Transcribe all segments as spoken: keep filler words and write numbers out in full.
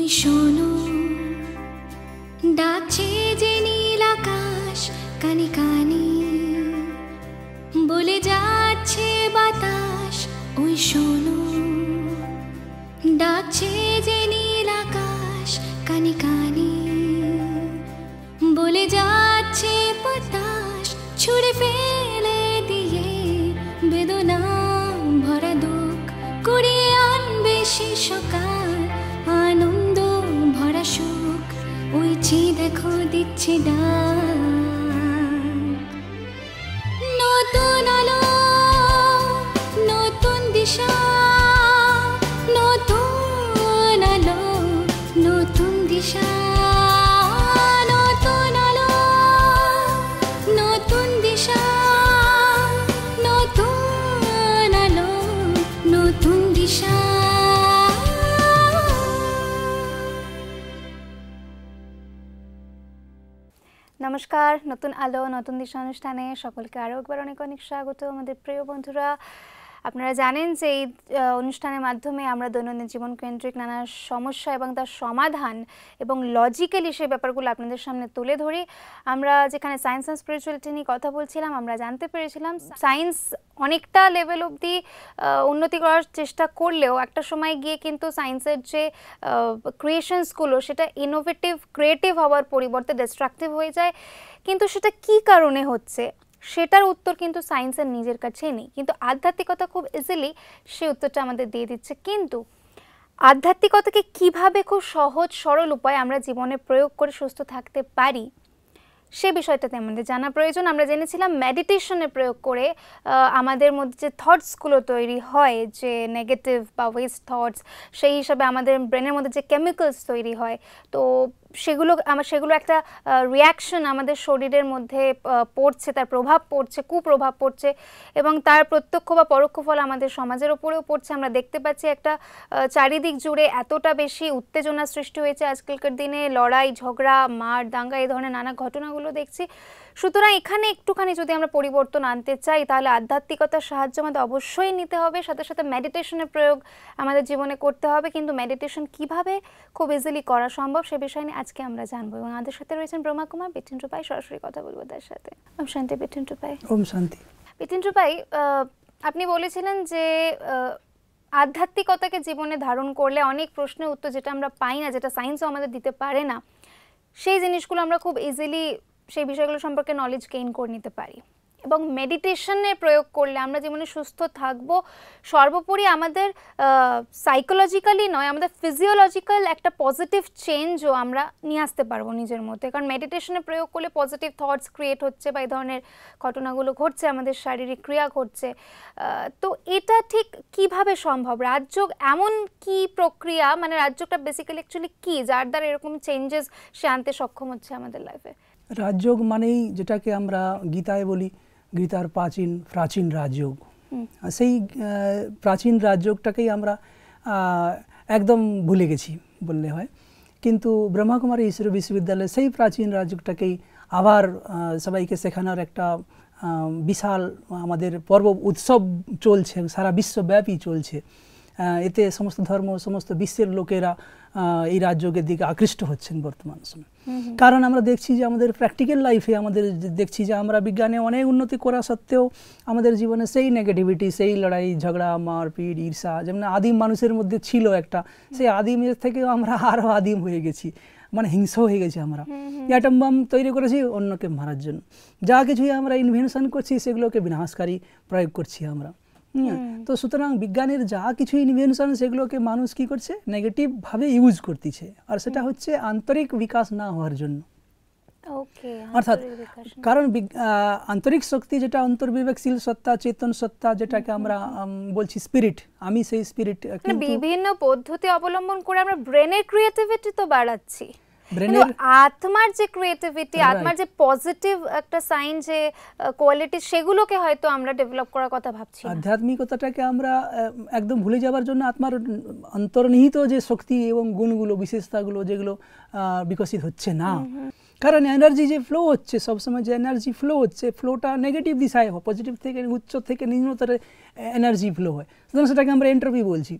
ওই শোনো ডাকছে যে নীল আকাশ কানে কানে বলে যাচ্ছে বাতাস ওই শোনো ডাকছে যে নীল আকাশ কানে কানে বলে যাচ্ছে বাতাস ছুড়ে ফেলে দিয়ে বেদনা ভরা দুঃখ কুড়িয়ে আনবে সে সকাল আনন্দ ভরা সুখ ওই যে দেখো দিচ্ছে ডাক নতুন আলো নতুন দিশা নতুন আলো নতুন দিশা নতুন আলো নতুন দিশা নতুন আলো নতুন দিশা। নমস্কার, নতুন আলো নতুন দিশা অনুষ্ঠানে সকলকে আরও একবার অনেক অনেক স্বাগত। আমাদের প্রিয় বন্ধুরা, আপনারা জানেন যে এই অনুষ্ঠানের মাধ্যমে আমরা দৈনন্দিন জীবন কেন্দ্রিক নানা সমস্যা এবং তার সমাধান এবং লজিক্যালি সেই ব্যাপারগুলো আপনাদের সামনে তুলে ধরি। আমরা যেখানে সায়েন্স অ্যান্ড স্পিরিচুয়ালিটি নিয়ে কথা বলছিলাম, আমরা জানতে পেরেছিলাম সায়েন্স অনেকটা লেভেল অবধি উন্নতি করার চেষ্টা করলেও একটা সময় গিয়ে কিন্তু সায়েন্সের যে ক্রিয়েশনসগুলো সেটা ইনোভেটিভ ক্রিয়েটিভ হওয়ার পরিবর্তে ডিস্ট্রাকটিভ হয়ে যায়। কিন্তু সেটা কী কারণে হচ্ছে সেটার উত্তর কিন্তু সায়েন্সের নিজের কাছেই নেই, কিন্তু আধ্যাত্মিকতা খুব ইজিলি সেই উত্তরটা আমাদের দিয়ে দিচ্ছে। কিন্তু আধ্যাত্মিকতাকে কিভাবে খুব সহজ সরল উপায়ে আমরা জীবনে প্রয়োগ করে সুস্থ থাকতে পারি সে বিষয়টাতে আমাদের জানা প্রয়োজন। আমরা জেনেছিলাম মেডিটেশনের প্রয়োগ করে আমাদের মধ্যে যে থটসগুলো তৈরি হয়, যে নেগেটিভ বা ওয়েস্ট থটস, সেই হিসাবে আমাদের ব্রেনের মধ্যে যে কেমিক্যালস তৈরি হয়, তো সেগুলো আমার সেগুলো একটা রিয়াকশন আমাদের শরীরের মধ্যে পড়ছে, তার প্রভাব পড়ছে, কুপ্রভাব পড়ছে এবং তার প্রত্যক্ষ বা পরোক্ষ ফল আমাদের সমাজের ওপরেও পড়ছে। আমরা দেখতে পাচ্ছি একটা চারিদিক জুড়ে এতটা বেশি উত্তেজনা সৃষ্টি হয়েছে আজকালকার দিনে, লড়াই ঝগড়া মার দাঙ্গা এই ধরনের নানা ঘটনাগুলো দেখছি। সুতরাং এখানে একটুখানি যদি আমরা পরিবর্তন আনতে চাই তাহলে আধ্যাত্মিকতার সাহায্য আমাদের অবশ্যই নিতে হবে, সাথে সাথে মেডিটেশনের প্রয়োগ আমাদের জীবনে করতে হবে। কিন্তু মেডিটেশন কিভাবে খুব ইজিলি করা সম্ভব সে বিষয় নিয়ে আজকে আমরা জানবো এবং আমাদের সাথে রয়েছেন ব্রহ্মা কুমার বিটিন রূপাই। সরাসরি কথা বলবো তার সাথে। ওম শান্তি বিটিন রূপাই। ওম শান্তি। বিটিন রূপাই, আপনি বলেছিলেন যে আধ্যাত্মিকতাকে জীবনে ধারণ করলে অনেক প্রশ্নের উত্তর যেটা আমরা পাই না, যেটা সায়েন্সও আমাদের দিতে পারে না, সেই জিনিসগুলো আমরা খুব ইজিলি সেই বিষয়গুলো সম্পর্কে নলেজ গেইন করে নিতে পারি এবং মেডিটেশনের প্রয়োগ করলে আমরা জীবনে সুস্থ থাকব। সর্বোপরি আমাদের সাইকোলজিক্যালি নয়, আমাদের ফিজিওলজিক্যাল একটা পজিটিভ চেঞ্জও আমরা নিয়ে আসতে পারবো নিজের মধ্যে, কারণ মেডিটেশনের প্রয়োগ করলে পজিটিভ থটস ক্রিয়েট হচ্ছে বা এই ধরনের ঘটনাগুলো ঘটছে, আমাদের শারীরিক ক্রিয়া ঘটছে। তো এটা ঠিক কিভাবে সম্ভব? রাজযোগ এমন কি প্রক্রিয়া, মানে রাজযোগটা বেসিক্যালি অ্যাকচুয়ালি কী, যার দ্বারা এরকম চেঞ্জেস সে আনতে সক্ষম হচ্ছে আমাদের লাইফে? রাজযোগ মানেই যেটাকে আমরা গীতায় বলি গীতার প্রাচীন প্রাচীন রাজযোগ, সেই প্রাচীন রাজযোগটাকেই আমরা একদম ভুলে গেছি বললে হয়। কিন্তু ব্রহ্মাকুমারী ঈশ্বর বিশ্ববিদ্যালয়ে সেই প্রাচীন রাজযোগটাকেই আবার সবাইকে শেখানোর একটা বিশাল আমাদের পর্ব উৎসব চলছে, সারা বিশ্বব্যাপী চলছে। এতে সমস্ত ধর্ম সমস্ত বিশ্বের লোকেরা এই রাজযোগের দিকে আকৃষ্ট হচ্ছেন বর্তমান সময়ে। কারণ আমরা দেখছি যে আমাদের প্র্যাকটিক্যাল লাইফে আমাদের দেখছি যে আমরা বিজ্ঞানে অনেক উন্নতি করা সত্ত্বেও আমাদের জীবনে সেই নেগেটিভিটি, সেই লড়াই ঝগড়া মারপিট ঈর্ষা যেমন আদিম মানুষের মধ্যে ছিল একটা, সেই আদিমের থেকেও আমরা আরও আদিম হয়ে গেছি, মানে হিংস্র হয়ে গেছি। আমরা অ্যাটম বম তৈরি করেছি অন্যকে মারার জন্য, যা কিছুই আমরা ইনভেনশন করছি সেগুলোকে বিনাশকারী প্রয়োগ করছি আমরা। তো সুতরাং বিজ্ঞানের যা কিছু ইনভেনশন সেগুলোকে মানুষ কি করছে, নেগেটিভভাবে ইউজ করতেছে, আর সেটা হচ্ছে আন্তরিক বিকাশ না হওয়ার জন্য। অর্থাৎ কারণ আন্তরিক শক্তি যেটা অন্তর্বিবেকশীল সত্তা, চেতন সত্তা, যেটাকে আমরা বলছি স্পিরিট, আমি সেই স্পিরিট বিভিন্ন পদ্ধতি অবলম্বন করে আমরা ব্রেনের ক্রিয়েটিভিটি তো বাড়াচ্ছি, আত্মার যে ক্রিয়েটিভিটি, আত্মার যে পজিটিভ একটা সাইন, যে কোয়ালিটি, সেগুলোকে হয়তো আমরা ডেভেলপ করার কথা ভাবছি। আধ্যাত্মিকতাটাকে আমরা একদম ভুলে যাওয়ার জন্য আত্মার অন্তর্নিহিত যে শক্তি এবং গুণগুলো, বিশেষতাগুলো যেগুলো বিকশিত হচ্ছে না। কারণ এনার্জি যে ফ্লো হচ্ছে সবসময়, যে এনার্জি ফ্লো হচ্ছে, ফ্লোটা নেগেটিভ দিশায় হয়, পজিটিভ থেকে উচ্চ থেকে নিম্নতর এনার্জি ফ্লো হয়, সুতরাং সেটাকে আমরা এন্ট্রপি বলছি।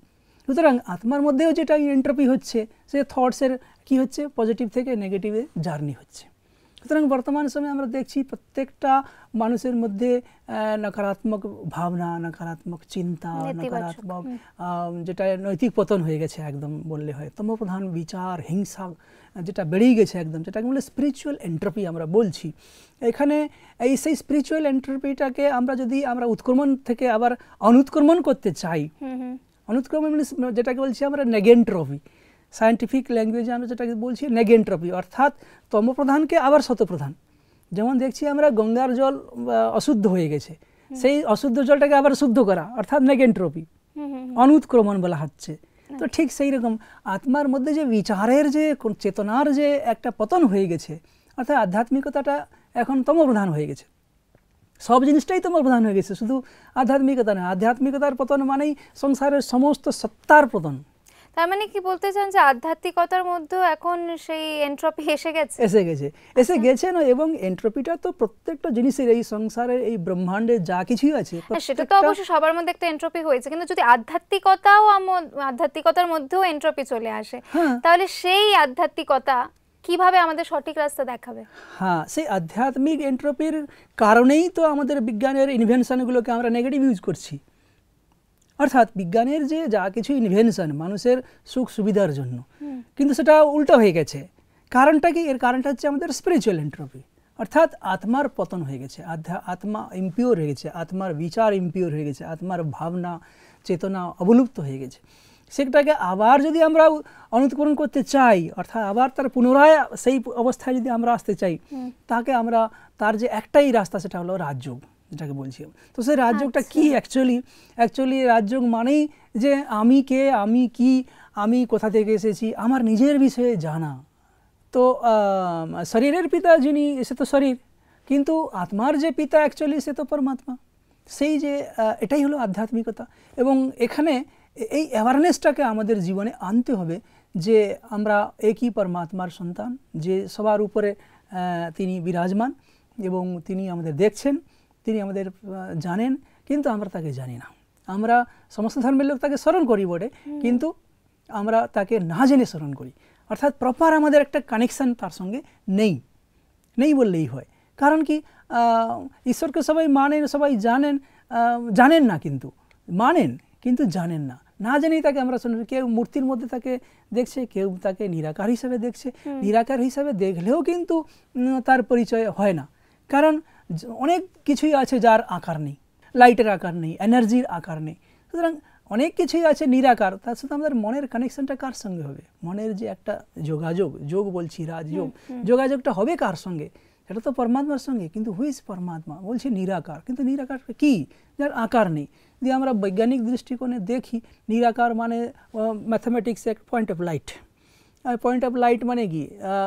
সুতরাং আত্মার মধ্যেও যেটা এন্ট্রপি হচ্ছে, সে থটসের কি হচ্ছে, পজিটিভ থেকে নেগেটিভে জার্নি হচ্ছে। সুতরাং বর্তমান সময়ে আমরা দেখছি প্রত্যেকটা মানুষের মধ্যে নকারাত্মক ভাবনা, নকারাত্মক চিন্তা, নকারাত্মক যেটা নৈতিক পতন হয়ে গেছে একদম বললে হয়, তমপ্রধান বিচার, হিংসা যেটা বেড়েই গেছে একদম, যেটাকে বলে স্পিরিচুয়াল এন্ট্রপি আমরা বলছি। এখানে এই সেই স্পিরিচুয়াল এন্ট্রপিটাকে আমরা যদি আমরা উৎক্রমণ থেকে আবার অনুৎক্রমণ করতে চাই, অনুৎক্রমণ যেটাকে বলছি আমরা নেগেন্ট্রপি, সায়েন্টিফিক ল্যাঙ্গুয়েজে আমরা যেটাকে বলছি নেগেন্ট্রপি, অর্থাৎ তমপ্রধানকে আবার শতপ্রধান। যেমন দেখছি আমরা গঙ্গার জল অশুদ্ধ হয়ে গেছে, সেই অশুদ্ধ জলটাকে আবার শুদ্ধ করা অর্থাৎ নেগেন্ট্রপি, অনুৎক্রমণ বলা হচ্ছে। তো ঠিক সেই রকম আত্মার মধ্যে যে বিচারের যে চেতনার যে একটা পতন হয়ে গেছে, অর্থাৎ আধ্যাত্মিকতাটা এখন তমপ্রধান হয়ে গেছে, সব জিনিসটাই তমপ্রধান হয়ে গেছে, শুধু আধ্যাত্মিকতা নয়। আধ্যাত্মিকতার পতন মানেই সংসারের সমস্ত সত্তার পতন। তার মানে কি বলতে চান যে আধ্যাত্মিকতার মধ্যে এখন সেই এন্ট্রপি এসে গেছে? এসে গেছে এসে গেছে না, এবং এন্ট্রপিটা তো প্রত্যেকটা জিনিসের, এই সংসারের এই ব্রহ্মাণ্ডে যা কিছুই আছে সেটা তো অবশ্যই সবার মধ্যে একটা এন্ট্রপি হয়েছে, কিন্তু যদি আধ্যাত্মিকতাও আধ্যাত্মিকতার মধ্যেও এন্ট্রপি চলে আসে, তাহলে সেই আধ্যাত্মিকতা কিভাবে আমাদের সঠিক রাস্তা দেখাবে? হ্যাঁ, সেই আধ্যাত্মিক এন্ট্রপির কারণেই তো আমাদের বিজ্ঞানের ইনভেনশনগুলোকে আমরা নেগেটিভ ইউজ করছি। অর্থাৎ বিজ্ঞানের যে যা কিছু ইনভেনশন মানুষের সুখ সুবিধার জন্য, কিন্তু সেটা উল্টো হয়ে গেছে। কারণটা কি? এর কারণটা হচ্ছে আমাদের স্পিরিচুয়াল এন্ট্রপি, অর্থাৎ আত্মার পতন হয়ে গেছে, আত্মা ইম্পিওর হয়ে গেছে, আত্মার বিচার ইম্পিওর হয়ে গেছে, আত্মার ভাবনা চেতনা অবলুপ্ত হয়ে গেছে। সেটাকে আবার যদি আমরা অনুৎকরণ করতে চাই, অর্থাৎ আবার তার পুনরায় সেই অবস্থায় যদি আমরা আসতে চাই, তাকে আমরা তার যে একটাই রাস্তা, সেটা হলো রাজযোগ, যেটাকে বলছি। তো সেই রাজযোগটা কি অ্যাকচুয়ালি? অ্যাকচুয়ালি রাজযোগ মানেই যে আমি কে, আমি কি, আমি কোথা থেকে এসেছি, আমার নিজের বিষয়ে জানা। তো শরীরের পিতা যিনি, সে তো শরীর, কিন্তু আত্মার যে পিতা অ্যাকচুয়ালি সে তো পরমাত্মা। সেই যে এটাই হলো আধ্যাত্মিকতা। এবং এখানে এই অ্যাওয়ারনেসটাকে আমাদের জীবনে আনতে হবে যে আমরা একই পরমাত্মার সন্তান, যে সবার উপরে তিনি বিরাজমান এবং তিনি আমাদের দেখছেন, তিনি আমাদের জানেন, কিন্তু আমরা তাকে জানি না। আমরা সমস্ত ধর্মের লোক তাকে স্মরণ করি বটে, কিন্তু আমরা তাকে না জেনে স্মরণ করি, অর্থাৎ প্রপার আমাদের একটা কানেকশান তার সঙ্গে নেই নেই বললেই হয়। কারণ কি, ঈশ্বরকে সবাই মানেন, সবাই জানেন, জানেন না কিন্তু মানেন, কিন্তু জানেন না। না জেনেই তাকে আমরা শুনি। কেউ মূর্তির মধ্যে তাকে দেখছে, কেউ তাকে নিরাকার হিসাবে দেখছে। নিরাকার হিসাবে দেখলেও কিন্তু তার পরিচয় হয় না, কারণ অনেক কিছুই আছে যার আকার নেই, লাইটের আকার নেই, এনার্জির আকার নেই। সুতরাং অনেক কিছুই আছে নিরাকার, তার সাথে আমাদের মনের কানেকশনটা কার সঙ্গে হবে? মনের যে একটা যোগাযোগ, যোগ বলছি রাজযোগ, যোগাযোগটা হবে কার সঙ্গে? এটা তো পরমাত্মার সঙ্গে। কিন্তু হুইজ পরমাত্মা? বলছি নিরাকার, কিন্তু নিরাকার কি? যার আকার নেই। যদি আমরা বৈজ্ঞানিক দৃষ্টিকোণে দেখি, নিরাকার মানে ম্যাথামেটিক্স এক point of light. Point of light মানে কি?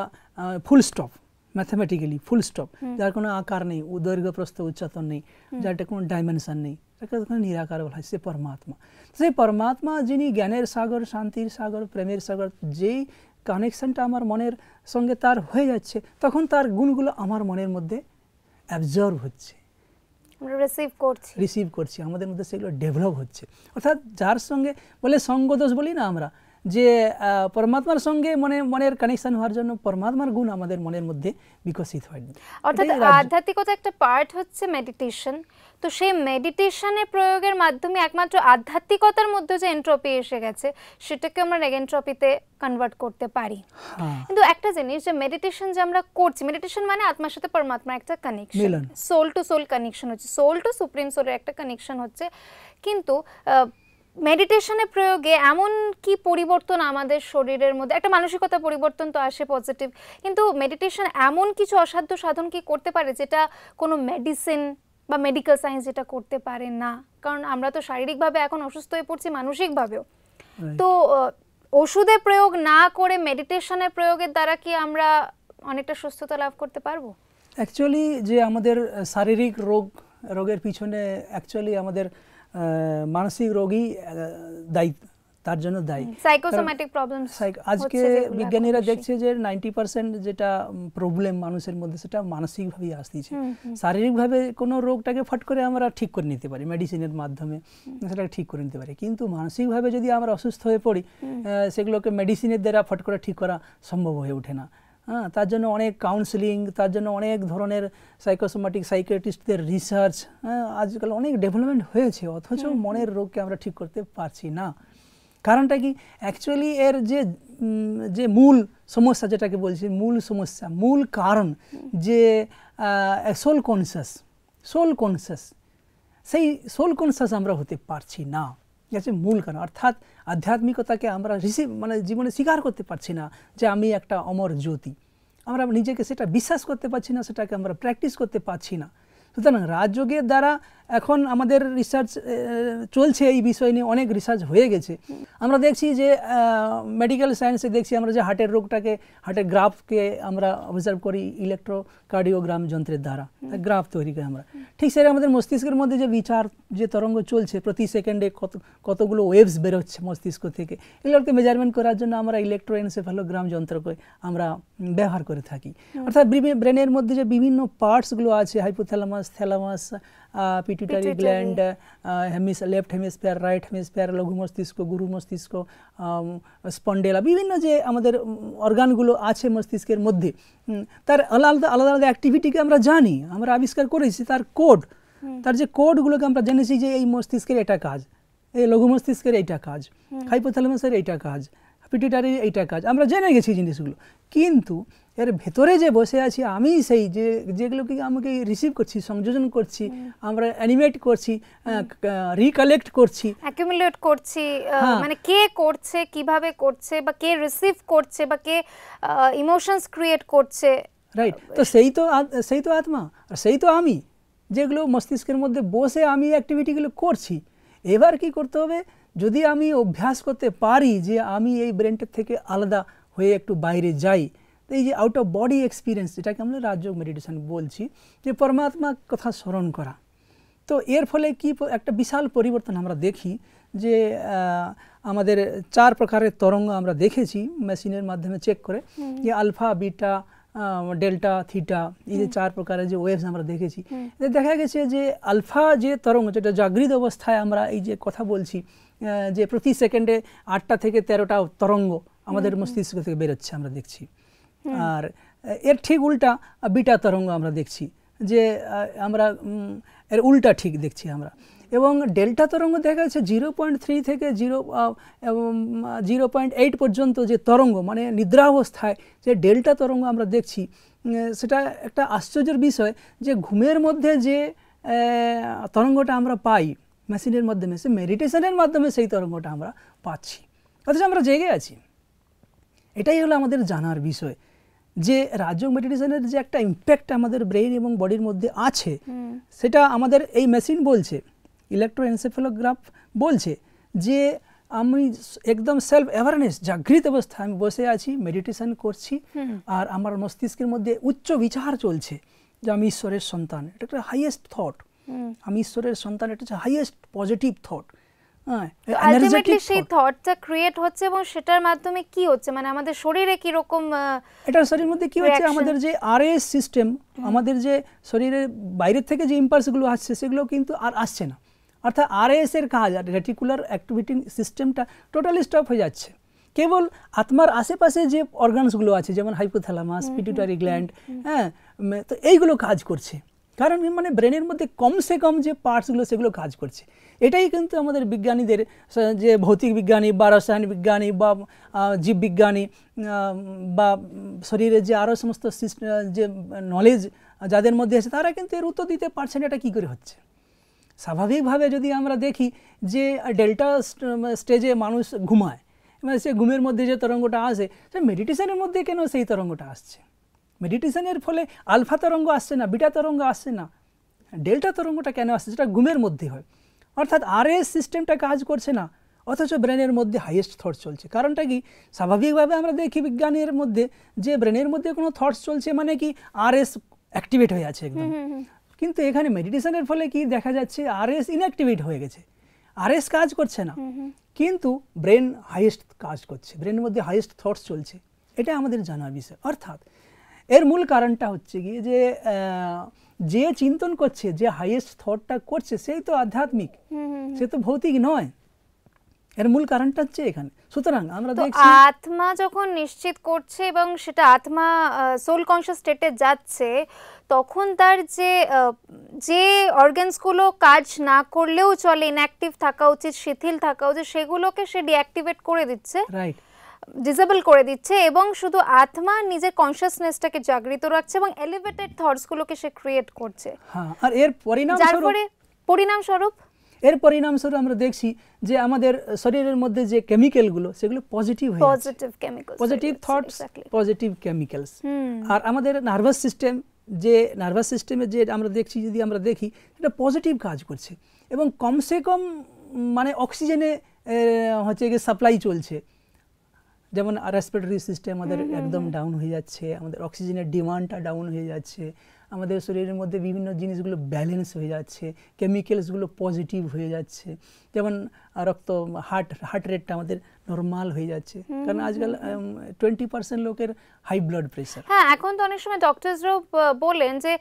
Full stop, mathematically full stop, যার কোনো আকার নেই, দৈর্ঘ্য প্রস্থ উচ্চতন নেই, যারটা কোনো ডাইমেনশন নেই, তাকে নিরাকার বলা হয়। সে পরমাত্মা। সেই পরমাত্মা যিনি জ্ঞানের সাগর, শান্তির সাগর, প্রেমের সাগর, যেই কানেকশনটা আমার মনের সঙ্গে তার হয়ে যাচ্ছে, তখন তার গুণগুলো আমার মনের মধ্যে অ্যাবজর্ব হচ্ছে, রিসিভ করছি রিসিভ করছি আমাদের মধ্যে সেগুলো ডেভেলপ হচ্ছে। অর্থাৎ যার সঙ্গে বলে সঙ্গদোষ বলি না আমরা, যে পরমাত্মার সঙ্গে মনে মনের কানেকশন হওয়ার জন্য পরমাত্মার গুণ আমাদের মনের মধ্যে বিকশিত হয়। অর্থাৎ আধ্যাত্মিকতা একটা পার্ট হচ্ছে মেডিটেশন। তো সেই মেডিটেশনের প্রয়োগের মাধ্যমে একমাত্র আধ্যাত্মিকতার মধ্যে যে এন্ট্রপি এসে গেছে, সেটাকে আমরা নেগেন্ট্রপিতে কনভার্ট করতে পারি। কিন্তু একটা জিনিস, যে মেডিটেশন যে আমরা করছি, মেডিটেশন মানে আত্মার সাথে পরমাত্মার একটা connection, soul to soul connection হচ্ছে, সোল টু সুপ্রিম সোলের একটা কানেকশন হচ্ছে। কিন্তু মেডিটেশনের প্রয়োগে এমন কি পরিবর্তন আমাদের শরীরের মধ্যে, একটা মানসিকতা পরিবর্তন তো আসে পজিটিভ, কিন্তু মেডিটেশন এমন কিছু অসাধ্য সাধন কি করতে পারে যেটা কোনো মেডিসিন বা মেডিকেল সায়েন্স যেটা করতে পারে না? কারণ আমরা তো শারীরিকভাবে এখন অসুস্থ হয়ে পড়ছি, মানসিকভাবেও। তো ওষুধের প্রয়োগ না করে মেডিটেশনের প্রয়োগের দ্বারা কি আমরা অনেকটা সুস্থতা লাভ করতে পারবো? অ্যাকচুয়ালি যে আমাদের শারীরিক রোগ রোগের পিছনে অ্যাকচুয়ালি আমাদের মানসিক রোগই দায়ী তার জন্য দায়ী। সাইকোসোম্যাটিক প্রবলেমস আজকে বিজ্ঞানীরা দেখছে যে নাইনটি পার্সেন্ট যেটা প্রবলেম মানুষের মধ্যে সেটা মানসিকভাবেই আসতেছে। শারীরিকভাবে কোনো রোগটাকে ফট করে আমরা ঠিক করে নিতে পারি মেডিসিনের মাধ্যমে, সেটাকে ঠিক করে নিতে পারি, কিন্তু মানসিকভাবে যদি আমরা অসুস্থ হয়ে পড়ি সেগুলোকে মেডিসিনের দ্বারা ফট করে ঠিক করা সম্ভব হয়ে ওঠে না। হ্যাঁ, তার জন্য অনেক কাউন্সেলিং, তার জন্য অনেক ধরনের সাইকোসোম্যাটিক সাইকিয়াট্রিস্টদের রিসার্চ, হ্যাঁ আজকাল অনেক ডেভেলপমেন্ট হয়েছে, অথচ মনের রোগকে আমরা ঠিক করতে পারছি না। কারণটা কি? অ্যাকচুয়ালি এর যে যে মূল সমস্যা, যেটাকে বলছি মূল সমস্যা, মূল কারণ যে সোল কনসিয়াস সোল কনসিয়াস সেই সোল কনসিয়াস আমরা হতে পারছি না, হচ্ছে মূল কারণ। অর্থাৎ আধ্যাত্মিকতাকে আমরা রিসিভ মানে জীবনে স্বীকার করতে পারছি না যে আমি একটা অমর জ্যোতি, আমরা নিজেকে সেটা বিশ্বাস করতে পারছি না, সেটাকে আমরা প্র্যাকটিস করতে পারছি না। সুতরাং রাজযোগের দ্বারা এখন আমাদের রিসার্চ চলছে, এই বিষয় নিয়ে অনেক রিসার্চ হয়ে গেছে। আমরা দেখছি যে মেডিকেল সায়েন্সে দেখছি আমরা যে হার্টের রোগটাকে, হার্টের গ্রাফকে আমরা অবজার্ভ করি ইলেকট্রোকার্ডিওগ্রাম যন্ত্রের দ্বারা, গ্রাফ তৈরি করি আমরা। ঠিক সেটা আমাদের মস্তিষ্কের মধ্যে যে বিচার যে তরঙ্গ চলছে, প্রতি সেকেন্ডে কত কতগুলো ওয়েভস বেরোচ্ছে মস্তিষ্ক থেকে, এগুলোকে মেজারমেন্ট করার জন্য আমরা ইলেকট্রোএনসেফালোগ্রাম যন্ত্রকে আমরা ব্যবহার করে থাকি। অর্থাৎ ব্রেনের মধ্যে যে বিভিন্ন পার্টসগুলো আছে, hypothalamus, thalamus, pituitary gland, hemis left hemisphere, right hemisphere, লঘু মস্তিষ্ক, গুরু মস্তিষ্ক, স্পন্ডেলা, বিভিন্ন যে আমাদের অর্গানগুলো আছে মস্তিষ্কের মধ্যে, তার আলাদা আলাদা আলাদা অ্যাক্টিভিটিকে আমরা জানি, আমরা আবিষ্কার করেছি তার কোড, তার যে কোডগুলোকে আমরা জেনেছি যে এই মস্তিষ্কের এটা কাজ, এই লঘু মস্তিষ্কের এইটা কাজ, হাইপোথ্যালামাসের এইটা কাজ, পিটুইটারি এইটা কাজ, আমরা জেনে গেছি জিনিসগুলো। কিন্তু এর ভেতরে যে বসে আছি আমি, সেই যে যেগুলোকে আমাকে রিসিভ করছি, সংযোজন করছি, আমরা অ্যানিমেট করছি, রিকালেক্ট করছি, অ্যাকুমুলেট করছি, মানে কে করছে, কিভাবে করছে, বা কে রিসিভ করছে, বা কে ইমোশনস ক্রিয়েট করছে, রাইট? তো সেই তো সেই তো আত্মা, আর সেই তো আমি, যেগুলো মস্তিষ্কের মধ্যে বসে আমি অ্যাক্টিভিটিগুলো করছি। এবার কি করতে হবে? যদি আমি অভ্যাস করতে পারি যে আমি এই ব্রেনটার থেকে আলাদা হয়ে একটু বাইরে যাই, এই যে আউট অফ বডি এক্সপিরিয়েন্স, যেটাকে আমরা রাজযোগ মেডিটেশন বলছি, যে পরমাত্মার কথা স্মরণ করা, তো এর ফলে কি একটা বিশাল পরিবর্তন আমরা দেখি। যে আমাদের চার প্রকারের তরঙ্গ আমরা দেখেছি মেশিনের মাধ্যমে চেক করে, যে আলফা, বিটা, ডেল্টা, থিটা, এই যে চার প্রকারের যে ওয়েভস আমরা দেখেছি, দেখা গেছে যে আলফা যে তরঙ্গ, যেটা জাগৃত অবস্থায় আমরা এই যে কথা বলছি, যে প্রতি সেকেন্ডে আটটা থেকে তেরোটা তরঙ্গ আমাদের মস্তিষ্ক থেকে বেরোচ্ছে আমরা দেখছি। আর এর ঠিক উল্টা বিটা তরঙ্গ আমরা দেখছি, যে আমরা এর উল্টা ঠিক দেখছি আমরা। এবং ডেল্টা তরঙ্গ দেখা যাচ্ছে জিরো পয়েন্ট থ্রি থেকে জিরো জিরো পয়েন্ট এইট পর্যন্ত যে তরঙ্গ, মানে নিদ্রাবস্থায় যে ডেল্টা তরঙ্গ আমরা দেখছি, সেটা একটা আশ্চর্যের বিষয় যে ঘুমের মধ্যে যে তরঙ্গটা আমরা পাই মেশিনের মাধ্যমে, সে মেডিটেশনের মাধ্যমে সেই তরঙ্গটা আমরা পাচ্ছি, অথচ আমরা জেগে আছি। এটাই হলো আমাদের জানার বিষয়, যে রাজযোগ মেডিটেশনের যে একটা ইম্প্যাক্ট আমাদের ব্রেইন এবং বডির মধ্যে আছে, সেটা আমাদের এই মেশিন বলছে, ইলেকট্রোএনসেফালোগ্রাফ বলছে, যে আমি একদম সেলফ অ্যাওয়ারনেস, জাগৃত অবস্থায় আমি বসে আছি, মেডিটেশন করছি, আর আমার মস্তিষ্কের মধ্যে উচ্চ বিচার চলছে যে আমি ঈশ্বরের সন্তান, এটা একটা হাইয়েস্ট থট, আমি ঈশ্বরের সন্তান, এটা হচ্ছে হাইয়েস্ট পজিটিভ থট। আলটিমেটলি সেই থটটা ক্রিয়েট হচ্ছে, এবং সেটার মাধ্যমে কি হচ্ছে, মানে আমাদের শরীরে কি রকম, এটা শরীরের মধ্যে কি হচ্ছে, আমাদের যে আরএস সিস্টেম, আমাদের যে শরীরের বাইরের থেকে যে ইম্পালসগুলো আসছে সেগুলো কিন্তু আর আসছে না। অর্থাৎ আরএস এর কাজ, রেটিকুলার অ্যাক্টিভিটি সিস্টেমটা টোটালি স্টপ হয়ে যাচ্ছে। কেবল আত্মার আশেপাশে যে অর্গানসগুলো আছে, যেমন হাইপোথ্যালামাস, পিটুইটারি গ্ল্যান্ড, হ্যাঁ, তো এইগুলো কাজ করছে। কারণ মানে ব্রেনের মধ্যে কমসে কম যে পার্টসগুলো সেগুলো কাজ করছে। এটাই কিন্তু আমাদের বিজ্ঞানীদের, যে ভৌতিক বিজ্ঞানী বা রসায়ন বিজ্ঞানী বা জীববিজ্ঞানী বা শরীরের যে আরও সমস্ত যে নলেজ যাদের মধ্যে আছে, তারা কিন্তু এর উত্তর দিতে পারছেন এটা কী করে হচ্ছে। স্বাভাবিকভাবে যদি আমরা দেখি যে ডেল্টা স্টেজে মানুষ ঘুমায়, মানে সে ঘুমের মধ্যে যে তরঙ্গটা আসে, সে মেডিটেশনের মধ্যে কেন সেই তরঙ্গটা আসছে? মেডিটেশনের ফলে আলফা তরঙ্গ আসছে না, বিটা তরঙ্গ আসছে না, ডেল্টা তরঙ্গটা কেন আসছে? যেটা ঘুমের মধ্যে হয়। অর্থাৎ আরএস সিস্টেমটা কাজ করছে না, অথচ ব্রেনের মধ্যে হাইয়েস্ট থট চলছে। কারণটা কি? স্বাভাবিকভাবে আমরা দেখি বিজ্ঞানের মধ্যে যে ব্রেনের মধ্যে কোনো থটস চলছে মানে কি আরএস অ্যাক্টিভেট হয়ে আছে একদম, কিন্তু এখানে মেডিটেশনের ফলে কি দেখা যাচ্ছে আরএস ইনঅ্যাক্টিভেট হয়ে গেছে। আরএস কাজ করছে না, কিন্তু ব্রেন হাইয়েস্ট কাজ করছে, ব্রেনের মধ্যে হাইয়েস্ট থটস চলছে, এটা আমাদের জানার বিষয়। অর্থাৎ এর মূল কারণটা হচ্ছে গিয়ে যে যে চিন্তন করছে, যে হাইয়েস্ট থটটা করছে, সেই তো আধ্যাত্মিক, সে তো ভৌতিক নয়। এর মূল কারণটা হচ্ছে এখানে। সুতরাং আমরা দেখছি আত্মা যখন নিশ্চিত করছে এবং সেটা আত্মা সোল কনশাস স্টেটে যাচ্ছে, তখন তার যে যে অর্গানসগুলো কাজ না করলেও চলে, ইনঅ্যাক্টিভ থাকা উচিত, শিথিল থাকা উচিত, সেগুলোকে সে ডিঅ্যাক্টিভেট করে দিচ্ছে, রাইট, ডিসেবল করে দিচ্ছে, এবং শুধু আত্মা নিজের কনশাসনেসটাকে জাগৃত রাখছে এবং এলিভেটেড থটসগুলোকে সে ক্রিয়েট করছে। হ্যাঁ, আর এর পরিণাম যার পরে পরিণাম স্বরূপ এর পরিণামস্বরূপ আমরা দেখছি যে আমাদের শরীরের মধ্যে যে কেমিক্যালগুলো সেগুলো পজিটিভ হয়ে যাচ্ছে, positive chemicals, positive thoughts, positive chemicals. আর আমাদের নার্ভাস সিস্টেম, যে নার্ভাস সিস্টেমে যে আমরা দেখছি, যদি আমরা দেখি এটা পজিটিভ কাজ করছে, এবং কমসে কম মানে অক্সিজেনে হচ্ছে গিয়ে সাপ্লাই চলছে। যেমন রেসপিরেটরি সিস্টেম আমাদের একদম ডাউন হয়ে যাচ্ছে, আমাদের অক্সিজেনের ডিমান্ডটা ডাউন হয়ে যাচ্ছে, আমাদের শরীরের মধ্যে বিভিন্ন জিনিসগুলো ব্যালেন্স হয়ে যাচ্ছে, কেমিক্যালসগুলো পজিটিভ হয়ে যাচ্ছে, যেমন রক্ত হার্ট হার্ট রেটটা আমাদের নর্মাল হয়ে যাচ্ছে, কারণ আজকাল টোয়েন্টি পার্সেন্ট লোকের হাই ব্লাড প্রেশার। হ্যাঁ, এখন তো অনেক সময় ডক্টরসরাও বলেন যে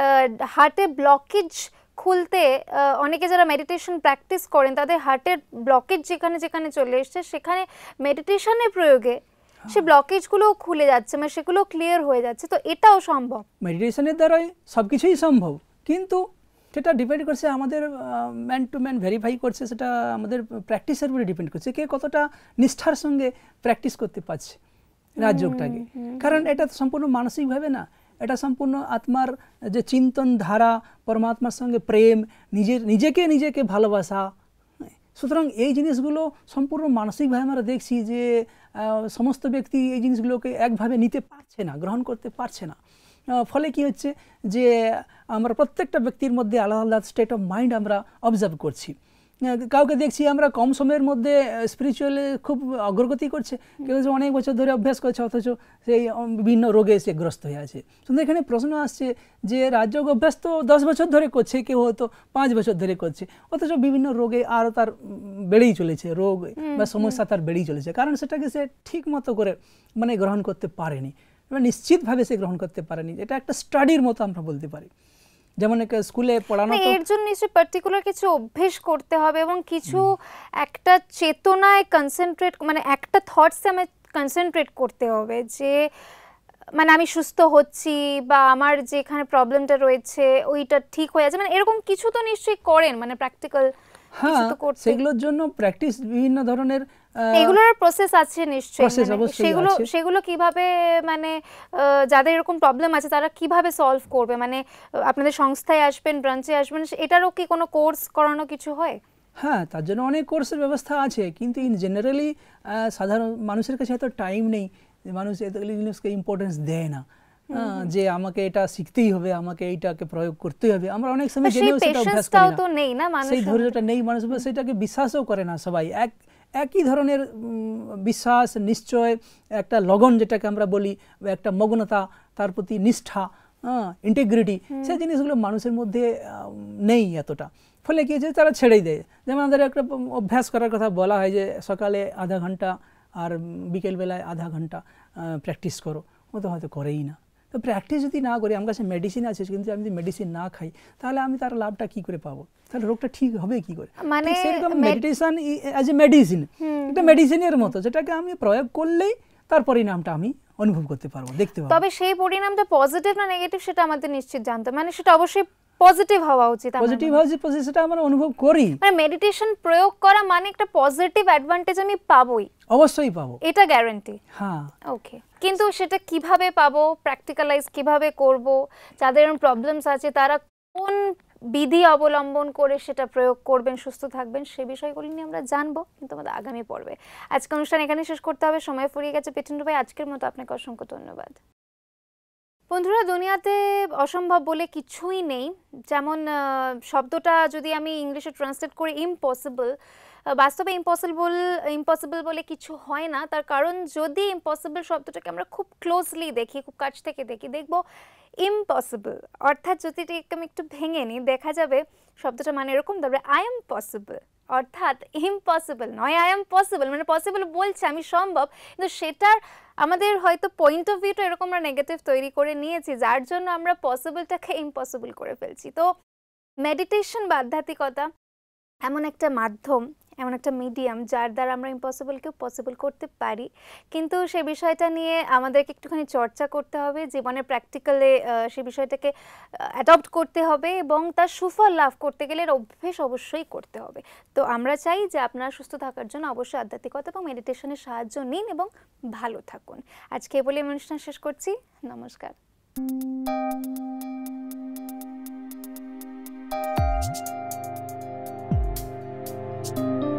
হার্টে ব্লকেজ খুলতে, অনেকে যারা মেডিটেশন প্র্যাকটিস করেন তাদের হার্টের ব্লকেজ যেখানে যেখানে চলে এসছে, সেখানে মেডিটেশনের প্রয়োগে সে ব্লকেজগুলো খুলে যাচ্ছে, মানে সেগুলো ক্লিয়ার হয়ে যাচ্ছে। তো এটাও সম্ভব, মেডিটেশনের দ্বারাই সব কিছুই সম্ভব, কিন্তু সেটা ডিপেন্ড করছে আমাদের ম্যান টু ম্যান ভেরিফাই করছে, সেটা আমাদের প্র্যাকটিসের উপরে ডিপেন্ড করছে, কে কতটা নিষ্ঠার সঙ্গে প্র্যাকটিস করতে পারছে রাজযোগটাকে। কারণ এটা সম্পূর্ণ মানসিকভাবে না, এটা সম্পূর্ণ আত্মার যে চিন্তন ধারা, পরমাত্মার সঙ্গে প্রেম, নিজের নিজেকে নিজেকে ভালোবাসা। সুতরাং এই জিনিসগুলো সম্পূর্ণ মানসিকভাবে আমরা দেখছি যে সমস্ত ব্যক্তি এই জিনিসগুলোকে একভাবে নিতে পারছে না, গ্রহণ করতে পারছে না। ফলে কি হচ্ছে যে আমরা প্রত্যেকটা ব্যক্তির মধ্যে আলাদা আলাদা স্টেট অফ মাইন্ড আমরা অবজার্ভ করছি। কাউকে দেখছি আমরা কম সময়ের মধ্যে স্পিরিচুয়ালি খুব অগ্রগতি করছে, কেউ অনেক বছর ধরে অভ্যাস করছে, অথচ সেই বিভিন্ন রোগে সে গ্রস্ত হয়ে আছে। কিন্তু এখানে প্রশ্ন আসছে যে রাজযোগ অভ্যাস তো দশ বছর ধরে করছে, কেউ হয়তো পাঁচ বছর ধরে করছে, অথচ বিভিন্ন রোগে আরও তার বেড়েই চলেছে, রোগ বা সমস্যা তার বেড়েই চলেছে, কারণ সেটাকে সে ঠিক মতো করে মানে গ্রহণ করতে পারেনি, নিশ্চিতভাবে সে গ্রহণ করতে পারেনি। এটা একটা স্টাডির মতো আমরা বলতে পারি। যেমন স্কুলে পড়ানো, এর জন্য নিশ্চয়ই পার্টিকুলার কিছু অভ্যেস করতে হবে এবং কিছু একটা চেতনায় কনসেন্ট্রেট, মানে একটা থটসে আমি কনসেন্ট্রেট করতে হবে যে মানে আমি সুস্থ হচ্ছি বা আমার যেখানে প্রবলেমটা রয়েছে ওইটা ঠিক হয়ে যাচ্ছে, মানে এরকম কিছু তো নিশ্চয়ই করেন, মানে প্র্যাকটিক্যাল কিছু তো করতে। সেগুলোর জন্য প্র্যাকটিস বিভিন্ন ধরনের এগুলোর প্রসেস আছে নিশ্চয়ই, সেগুলো সেগুলো কিভাবে মানে যাদের এরকম প্রবলেম আছে তারা কিভাবে সলভ করবে, মানে আপনাদের সংস্থায় আসবেন, ব্রাঞ্চে আসবেন, এটারও কি কোনো কোর্স করানো কিছু হয়? হ্যাঁ, তার জন্য অনেক কোর্সের ব্যবস্থা আছে, কিন্তু ইন জেনারেলি সাধারণ মানুষের কাছে এত টাইম নেই, মানুষ এতগুলি জিনিসকে ইম্পর্টেন্স দেয় না, যে আমাকে এটা শিখতেই হবে, আমাকে এইটাকে প্রয়োগ করতেই হবে। আমরা অনেক সময় জেনেও সেটা অভ্যাস করি না, সেই ধৈর্যটা নেই মানুষ, সেটাকে বিশ্বাসও করে না সবাই। এক একই ধরনের বিশ্বাস, নিশ্চয়, একটা লগন যেটাকে আমরা বলি, একটা মগ্নতা, তার প্রতি নিষ্ঠা, ইন্টিগ্রিটি, সেই জিনিসগুলো মানুষের মধ্যে নেই এতটা। ফলে কি হচ্ছে, তারা ছেড়েই দেয়। যেমন আমাদের একটা অভ্যাস করার কথা বলা হয় যে সকালে আধা ঘন্টা আর বিকেলবেলায় আধা ঘন্টা প্র্যাকটিস করো, ও তো হয়তো করেই না। তো প্র্যাকটিস যদি না করি, আমার কাছে মেডিসিন আছে, কিন্তু আমি যদি মেডিসিন না খাই তাহলে আমি তার লাভটা কি করে পাবো, তাহলে রোগটা ঠিক হবে কি করে? মানে সেরকম মেডিটেশন অ্যাজ এ মেডিসিন, এটা মেডিসিনের মতো, যেটাকে আমি প্রয়োগ করলেই তার পরিণামটা আমি অনুভব করতে পারবো, দেখতে পারবো। তবে সেই পরিণামটা পজিটিভ না নেগেটিভ সেটা আমাদের নিশ্চিত জানতে, মানে সেটা অবশ্যই পজিটিভ হওয়া উচিত। পজিটিভ হওয়া উচিত, সেটা আমরা অনুভব করি। মানে মেডিটেশন প্রয়োগ করা মানে একটা পজিটিভ অ্যাডভান্টেজ আমি পাবোই, অবশ্যই পাবো, এটা গ্যারান্টি। হ্যাঁ, ওকে। কিন্তু সেটা কিভাবে পাবো, প্র্যাকটিক্যালাইজ কিভাবে করব, যাদের প্রবলেমস আছে তারা কোন বিধি অবলম্বন করে সেটা প্রয়োগ করবেন, সুস্থ থাকবেন, সে বিষয়গুলি নিয়ে আমরা জানবো কিন্তু আমাদের আগামী পর্বে। আজকে অনুষ্ঠান এখানে শেষ করতে হবে, সময় ফুরিয়ে গেছে। পেটেন্দ্র ভাই, আজকের মতো আপনাকে অসংখ্য ধন্যবাদ। বন্ধুরা, দুনিয়াতে অসম্ভব বলে কিছুই নেই। যেমন শব্দটা যদি আমি ইংলিশে ট্রান্সলেট করি ইম্পসিবল, বাস্তবে ইম্পসিবল ইম্পসিবল বলে কিছু হয় না। তার কারণ যদি ইম্পসিবল শব্দটাকে আমরা খুব ক্লোজলি দেখি, খুব কাছ থেকে দেখি, দেখব ইম্পসিবল অর্থাৎ যদি আমি একটু ভেঙে নিই দেখা যাবে শব্দটা মানে এরকম, তবে আই এম পসিবল অর্থাৎ ইম্পসিবল নয়, আই এম পসিবল, মানে পসিবল বলছে আমি সম্ভব, কিন্তু সেটার আমাদের হয়তো পয়েন্ট অফ ভিউটা এরকম আমরা নেগেটিভ তৈরি করে নিয়েছি, যার জন্য আমরা পসিবলটাকে ইম্পসিবল করে ফেলছি। তো মেডিটেশন বা আধ্যাত্মিকতা এমন একটা মাধ্যম, এমন একটা মিডিয়াম যার দ্বারা আমরা ইম্পসিবলকেও পসিবল করতে পারি, কিন্তু সে বিষয়টা নিয়ে আমাদেরকে একটুখানি চর্চা করতে হবে, জীবনে প্র্যাকটিক্যালে সে বিষয়টাকে অ্যাডপ্ট করতে হবে এবং তার সুফল লাভ করতে গেলে এর অভ্যেস অবশ্যই করতে হবে। তো আমরা চাই যে আপনারা সুস্থ থাকার জন্য অবশ্যই আধ্যাত্মিকতা এবং মেডিটেশনের সাহায্য নিন এবং ভালো থাকুন। আজকে বলে আমি অনুষ্ঠান শেষ করছি। নমস্কার।